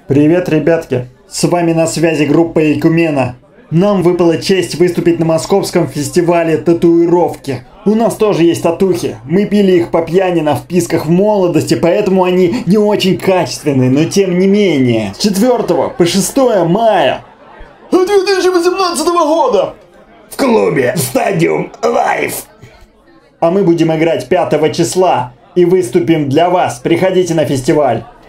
Привет, ребятки! С вами на связи группа Экумена. Нам выпала честь выступить на московском фестивале татуировки. У нас тоже есть татухи. Мы пили их по пьяни на вписках в молодости, поэтому они не очень качественные, но тем не менее. С 4 по 6 мая 2018 года в клубе Stadium Live. А мы будем играть 5 числа и выступим для вас. Приходите на фестиваль.